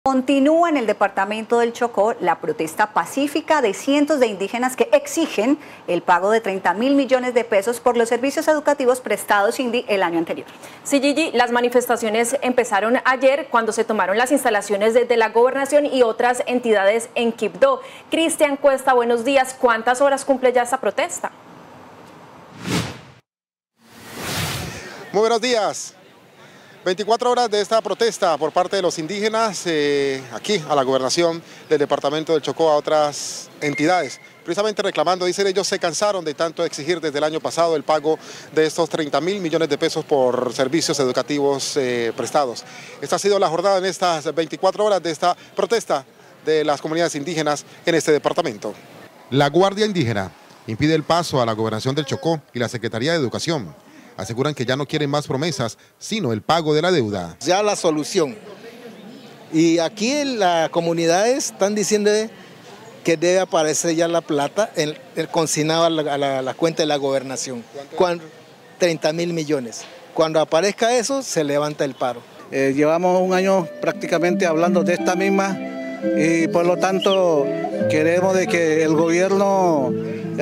Continúa en el departamento del Chocó la protesta pacífica de cientos de indígenas que exigen el pago de 30.000 millones de pesos por los servicios educativos prestados INDI el año anterior. Sí, Gigi, las manifestaciones empezaron ayer cuando se tomaron las instalaciones de la gobernación y otras entidades en Quibdó. Cristian Cuesta, buenos días. ¿Cuántas horas cumple ya esta protesta? Muy buenos días. 24 horas de esta protesta por parte de los indígenas aquí a la gobernación del departamento del Chocó, a otras entidades, precisamente reclamando, dicen ellos, se cansaron de tanto exigir desde el año pasado el pago de estos 30.000 millones de pesos por servicios educativos prestados. Esta ha sido la jornada en estas 24 horas de esta protesta de las comunidades indígenas en este departamento. La Guardia Indígena impide el paso a la gobernación del Chocó y la Secretaría de Educación. Aseguran que ya no quieren más promesas, sino el pago de la deuda. Ya la solución. Y aquí en las comunidades están diciendo que debe aparecer ya la plata consignada a la cuenta de la gobernación. 30.000 millones. Cuando aparezca eso, se levanta el paro. Llevamos un año prácticamente hablando de esta misma y por lo tanto queremos de que el gobierno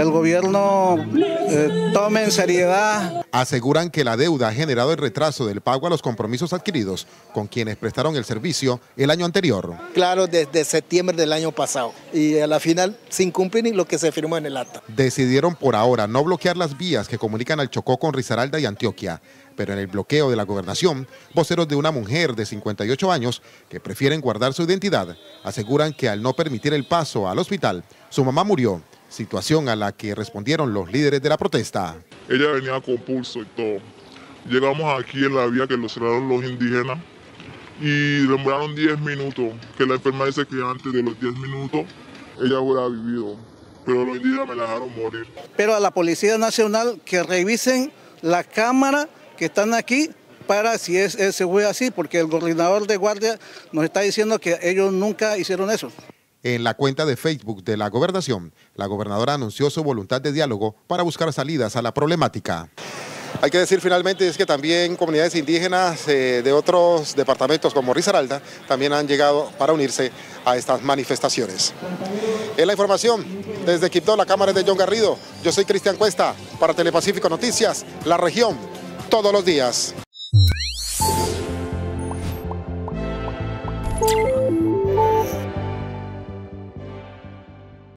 tome en seriedad. Aseguran que la deuda ha generado el retraso del pago a los compromisos adquiridos con quienes prestaron el servicio el año anterior. Claro, desde septiembre del año pasado y a la final sin cumplir lo que se firmó en el acta. Decidieron por ahora no bloquear las vías que comunican al Chocó con Risaralda y Antioquia, pero en el bloqueo de la gobernación, voceros de una mujer de 58 años que prefieren guardar su identidad, aseguran que al no permitir el paso al hospital, su mamá murió, situación a la que respondieron los líderes de la protesta. Ella venía con pulso y todo. Llegamos aquí en la vía que lo cerraron los indígenas y demoraron 10 minutos, que la enfermera dice que antes de los 10 minutos ella hubiera vivido, pero los indígenas me la dejaron morir. Pero a la Policía Nacional que revisen la cámara que están aquí para si se fue así, porque el coordinador de guardia nos está diciendo que ellos nunca hicieron eso. En la cuenta de Facebook de la gobernación, la gobernadora anunció su voluntad de diálogo para buscar salidas a la problemática. Hay que decir finalmente es que también comunidades indígenas de otros departamentos como Risaralda también han llegado para unirse a estas manifestaciones. Es la información desde Quibdó, la cámara de John Garrido. Yo soy Cristian Cuesta para Telepacífico Noticias, la región, todos los días.